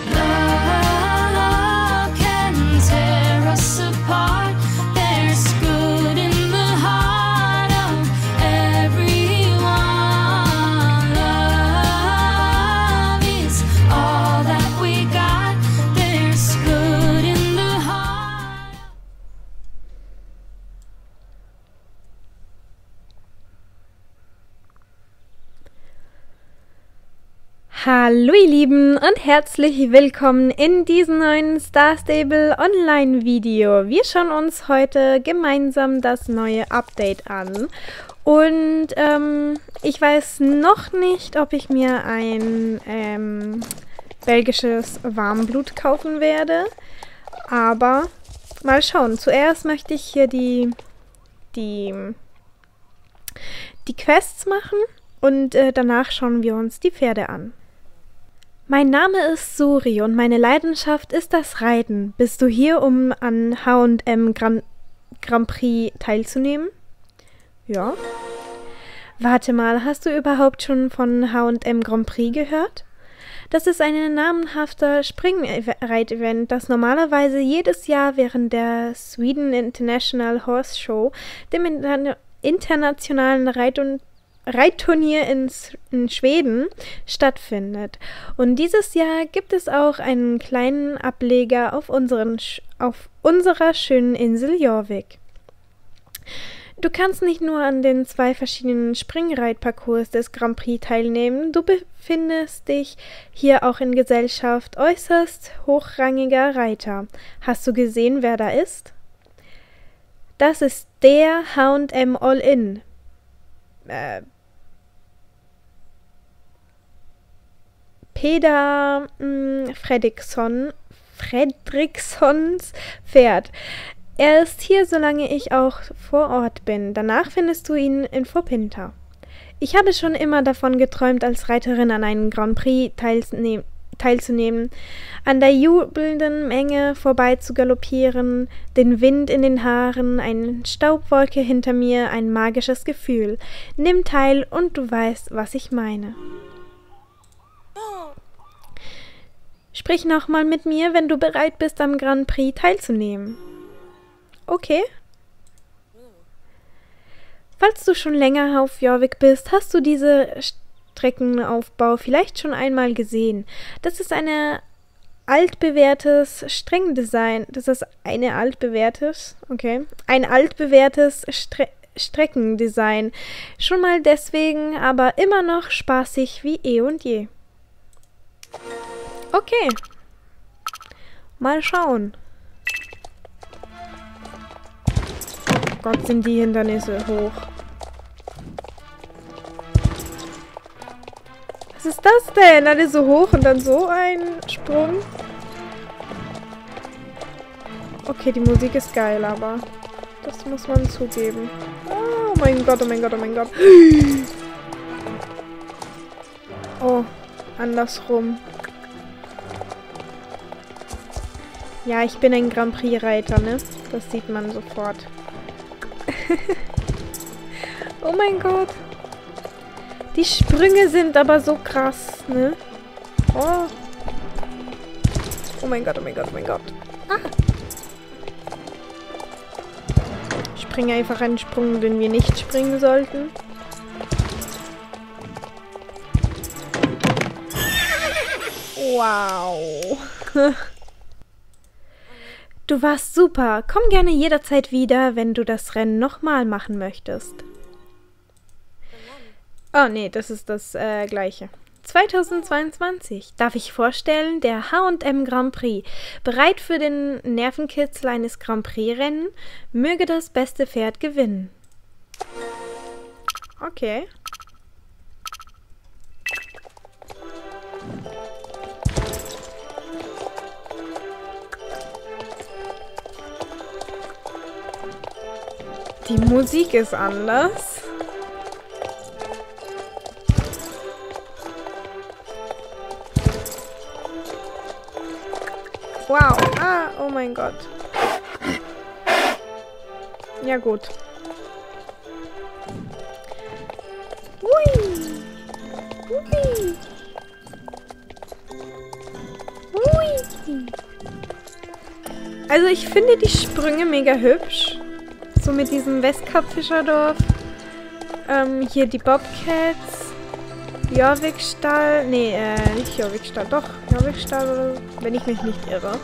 Love can tear us apart. There's good in the heart of everyone. Love is all that we got. There's good in the heart. Hallo ihr Lieben und herzlich willkommen in diesem neuen Star Stable Online Video. Wir schauen uns heute gemeinsam das neue Update an und ich weiß noch nicht, ob ich mir ein belgisches Warmblut kaufen werde, aber mal schauen. Zuerst möchte ich hier die Quests machen und danach schauen wir uns die Pferde an. Mein Name ist Suri und meine Leidenschaft ist das Reiten. Bist du hier, um an H&M Grand Prix teilzunehmen? Ja. Warte mal, hast du überhaupt schon von H&M Grand Prix gehört? Das ist ein namenhafter Springreitevent, das normalerweise jedes Jahr während der Sweden International Horse Show, dem internationalen Reitturnier in Schweden, stattfindet. Und dieses Jahr gibt es auch einen kleinen Ableger auf unserer schönen Insel Jorvik. Du kannst nicht nur an den 2 verschiedenen Springreitparcours des Grand Prix teilnehmen, du befindest dich hier auch in Gesellschaft äußerst hochrangiger Reiter. Hast du gesehen, wer da ist? Das ist der H&M All-In. Peder Fredrikssons Pferd. Er ist hier, solange ich auch vor Ort bin. Danach findest du ihn in Vorpinter. Ich habe schon immer davon geträumt, als Reiterin an einem Grand Prix teilzunehmen, an der jubelnden Menge vorbei zu galoppieren, den Wind in den Haaren, eine Staubwolke hinter mir, ein magisches Gefühl. Nimm teil und du weißt, was ich meine. Sprich nochmal mit mir, wenn du bereit bist, am Grand Prix teilzunehmen. Okay. Falls du schon länger auf Jorvik bist, hast du diese Streckenaufbau vielleicht schon einmal gesehen. Das ist ein altbewährtes Streckendesign. Ein altbewährtes Streckendesign. Schon mal deswegen, aber immer noch spaßig wie eh und je. Okay. Mal schauen. Oh Gott, sind die Hindernisse hoch. Was ist das denn? Alle so hoch und dann so ein Sprung? Okay, die Musik ist geil, aber das muss man zugeben. Oh mein Gott, oh mein Gott, oh mein Gott. Oh, andersrum. Ja, ich bin ein Grand Prix-Reiter, ne? Das sieht man sofort. Oh mein Gott. Die Sprünge sind aber so krass, ne? Oh. Oh mein Gott, oh mein Gott, oh mein Gott. Ah. Ich springe einfach einen Sprung, den wir nicht springen sollten. Wow. Du warst super. Komm gerne jederzeit wieder, wenn du das Rennen nochmal machen möchtest. Oh nee, das ist das gleiche. 2022. Darf ich vorstellen, der H&M Grand Prix. Bereit für den Nervenkitzel eines Grand Prix-Rennen? Möge das beste Pferd gewinnen. Okay. Die Musik ist anders. Wow. Ah, oh mein Gott. Ja gut. Hui. Hui. Hui. Also ich finde die Sprünge mega hübsch. So mit diesem Westkap-Fischerdorf. Hier die Bobcats. Jorvikstall. Nee, nicht Jorvikstall. Doch, Jorvikstall oder so, wenn ich mich nicht irre.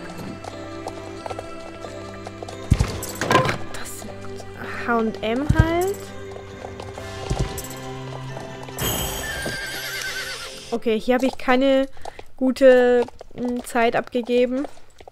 Das sind H&M halt. Okay, hier habe ich keine gute Zeit abgegeben.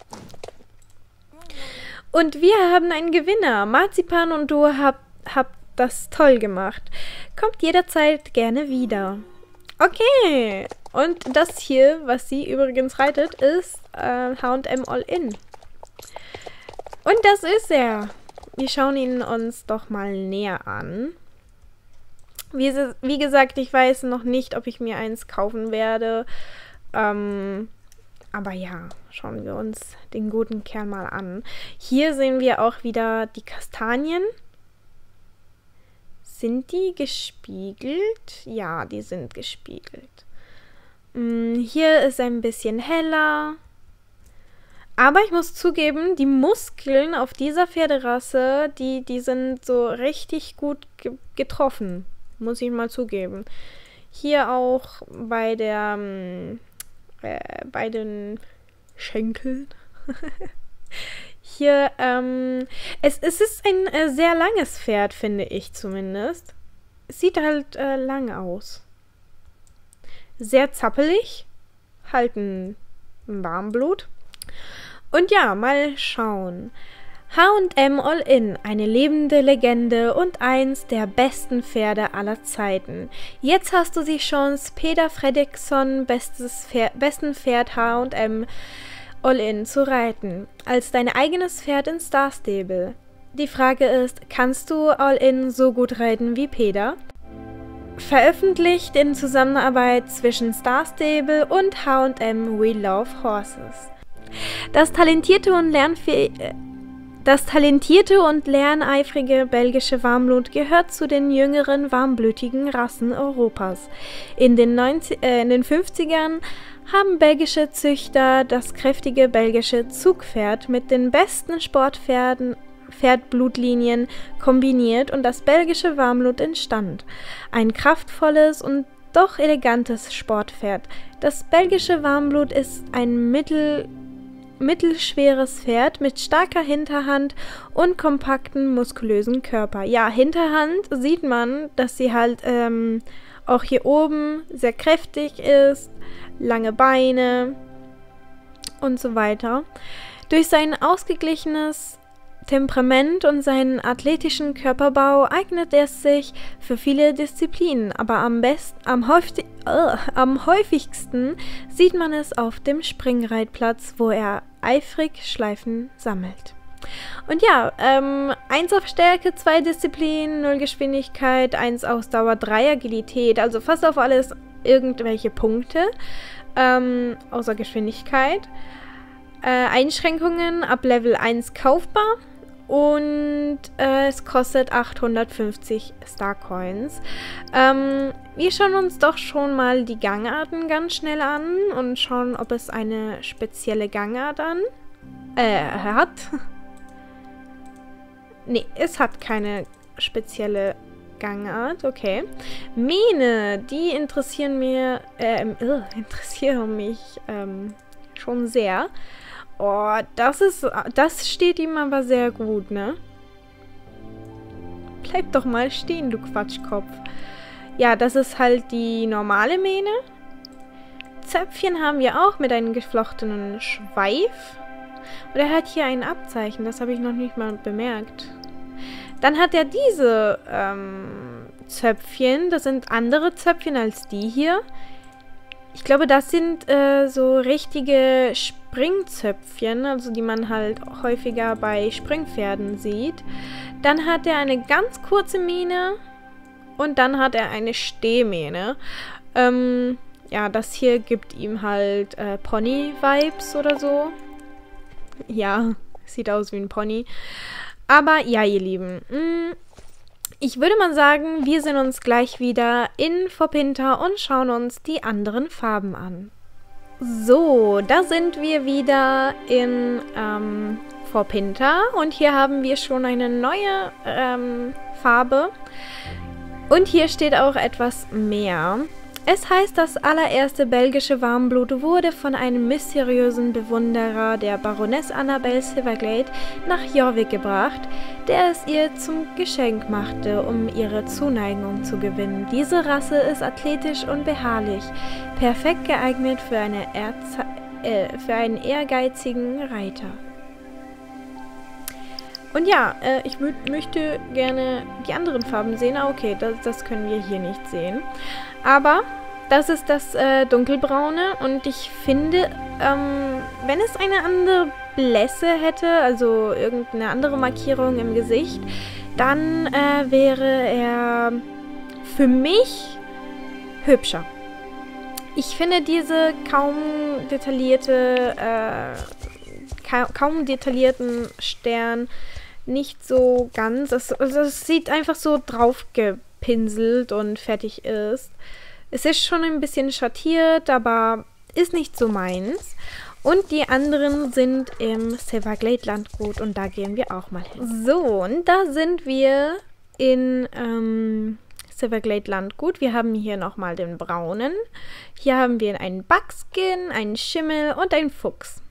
Und wir haben einen Gewinner. Marzipan und du habt das toll gemacht. Kommt jederzeit gerne wieder. Okay. Und das hier, was sie übrigens reitet, ist H&M All-In. Und das ist er. Wir schauen ihn uns doch mal näher an. Wie gesagt, ich weiß noch nicht, ob ich mir eins kaufen werde. Aber ja, schauen wir uns den guten Kerl mal an. Hier sehen wir auch wieder die Kastanien. Sind die gespiegelt? Ja, die sind gespiegelt. Hier ist ein bisschen heller. Aber ich muss zugeben, die Muskeln auf dieser Pferderasse, die sind so richtig gut getroffen. Muss ich mal zugeben. Hier auch bei den Schenkeln. Hier, es ist ein sehr langes Pferd, finde ich zumindest. Es sieht halt lang aus. Sehr zappelig. Halt ein Warmblut. Und ja, mal schauen. H&M All-In, eine lebende Legende und eins der besten Pferde aller Zeiten. Jetzt hast du die Chance, Peder Fredriksson besten Pferd H&M All-In zu reiten, als dein eigenes Pferd in Star Stable. Die Frage ist, kannst du All-In so gut reiten wie Peder? Veröffentlicht in Zusammenarbeit zwischen Star Stable und H&M We Love Horses. Das talentierte und lerneifrige belgische Warmblut gehört zu den jüngeren warmblütigen Rassen Europas. In den 50ern haben belgische Züchter das kräftige belgische Zugpferd mit den besten Pferdblutlinien kombiniert und das belgische Warmblut entstand. Ein kraftvolles und doch elegantes Sportpferd. Das belgische Warmblut ist ein mittelschweres Pferd mit starker Hinterhand und kompakten, muskulösen Körper. Ja, Hinterhand sieht man, dass sie halt auch hier oben sehr kräftig ist, lange Beine und so weiter. Durch sein ausgeglichenes Temperament und seinen athletischen Körperbau eignet es sich für viele Disziplinen, aber am häufigsten sieht man es auf dem Springreitplatz, wo er eifrig Schleifen sammelt. Und ja, 1 auf Stärke, 2 Disziplin, 0 Geschwindigkeit, 1 Ausdauer, 3 Agilität, also fast auf alles irgendwelche Punkte, außer Geschwindigkeit. Einschränkungen ab Level 1 kaufbar. Und es kostet 850 Starcoins. Wir schauen uns doch schon mal die Gangarten ganz schnell an und schauen, ob es eine spezielle Gangart hat. Nee, es hat keine spezielle Gangart, okay. Mähne, die interessieren mich schon sehr. Oh, das steht ihm aber sehr gut, ne? Bleib doch mal stehen, du Quatschkopf. Ja, das ist halt die normale Mähne. Zöpfchen haben wir auch mit einem geflochtenen Schweif. Und er hat hier ein Abzeichen, das habe ich noch nicht mal bemerkt. Dann hat er diese Zöpfchen, das sind andere Zöpfchen als die hier. Ich glaube, das sind so richtige Springzöpfchen, also die man halt häufiger bei Springpferden sieht. Dann hat er eine ganz kurze Mähne und dann hat er eine Stehmähne. Ja, das hier gibt ihm halt Pony-Vibes oder so. Ja, sieht aus wie ein Pony. Aber ja, ihr Lieben, ich würde mal sagen, wir sehen uns gleich wieder in Fopinta und schauen uns die anderen Farben an. So, da sind wir wieder in Vorpinter und hier haben wir schon eine neue Farbe und hier steht auch etwas mehr. Es heißt, das allererste belgische Warmblut wurde von einem mysteriösen Bewunderer der Baroness Annabel Silverglade nach Jorvik gebracht, der es ihr zum Geschenk machte, um ihre Zuneigung zu gewinnen. Diese Rasse ist athletisch und beharrlich, perfekt geeignet für einen ehrgeizigen Reiter. Und ja, ich möchte gerne die anderen Farben sehen. Ah, okay, das können wir hier nicht sehen. Aber das ist das Dunkelbraune und ich finde, wenn es eine andere Blässe hätte, also irgendeine andere Markierung im Gesicht, dann wäre er für mich hübscher. Ich finde diese kaum detaillierten Stern nicht so ganz. Es sieht einfach so drauf gepinselt und fertig ist. Es ist schon ein bisschen schattiert, aber ist nicht so meins. Und die anderen sind im Silverglade Landgut und da gehen wir auch mal hin. So, und da sind wir in Silverglade Landgut. Wir haben hier nochmal den braunen. Hier haben wir einen Buckskin, einen Schimmel und einen Fuchs.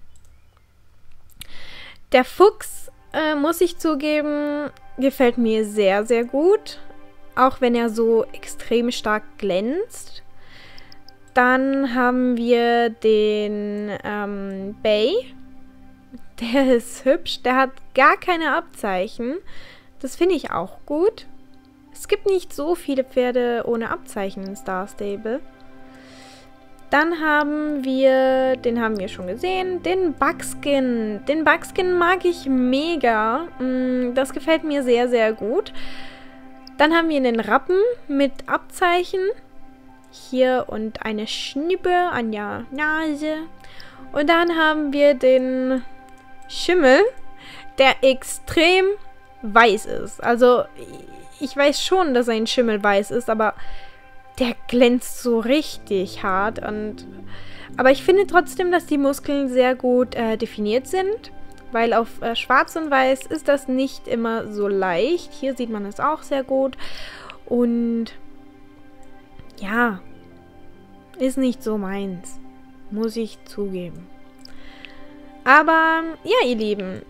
Der Fuchs, muss ich zugeben, gefällt mir sehr, sehr gut. Auch wenn er so extrem stark glänzt. Dann haben wir den Bay. Der ist hübsch. Der hat gar keine Abzeichen. Das finde ich auch gut. Es gibt nicht so viele Pferde ohne Abzeichen in Star Stable. Dann haben wir, den haben wir schon gesehen, den Buckskin. Den Buckskin mag ich mega. Das gefällt mir sehr, sehr gut. Dann haben wir den Rappen mit Abzeichen. Hier und eine Schnippe an der Nase. Und dann haben wir den Schimmel, der extrem weiß ist. Also, ich weiß schon, dass ein Schimmel weiß ist, aber der glänzt so richtig hart. Aber ich finde trotzdem, dass die Muskeln sehr gut definiert sind, weil auf Schwarz und Weiß ist das nicht immer so leicht. Hier sieht man es auch sehr gut. Und ja, ist nicht so meins, muss ich zugeben. Aber ja, ihr Lieben,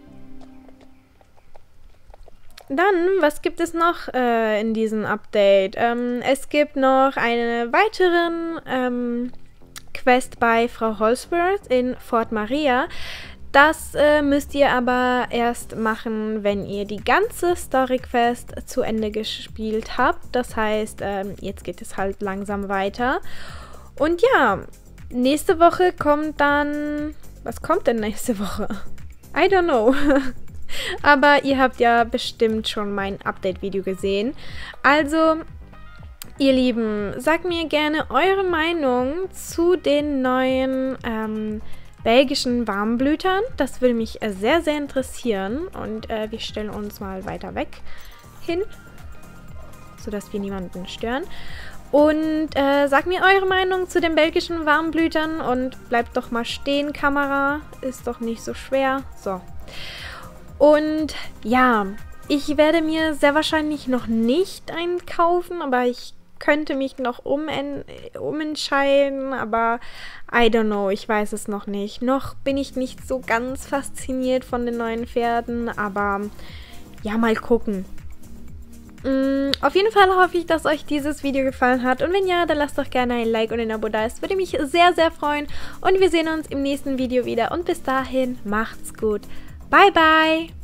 dann, was gibt es noch in diesem Update? Es gibt noch einen weiteren Quest bei Frau Holsworth in Fort Maria. Das müsst ihr aber erst machen, wenn ihr die ganze Story-Quest zu Ende gespielt habt. Das heißt, jetzt geht es halt langsam weiter. Und ja, nächste Woche kommt dann... Was kommt denn nächste Woche? I don't know. Aber ihr habt ja bestimmt schon mein Update-Video gesehen. Also, ihr Lieben, sagt mir gerne eure Meinung zu den neuen belgischen Warmblütern. Das würde mich sehr, sehr interessieren. Und wir stellen uns mal weiter weg hin, sodass wir niemanden stören. Und sagt mir eure Meinung zu den belgischen Warmblütern und bleibt doch mal stehen, Kamera. Ist doch nicht so schwer. So. Und ja, ich werde mir sehr wahrscheinlich noch nicht einen kaufen, aber ich könnte mich noch umentscheiden, aber I don't know, ich weiß es noch nicht. Noch bin ich nicht so ganz fasziniert von den neuen Pferden, aber ja, mal gucken. Auf jeden Fall hoffe ich, dass euch dieses Video gefallen hat und wenn ja, dann lasst doch gerne ein Like und ein Abo da. Es würde mich sehr, sehr freuen und wir sehen uns im nächsten Video wieder und bis dahin, macht's gut. Bye, bye!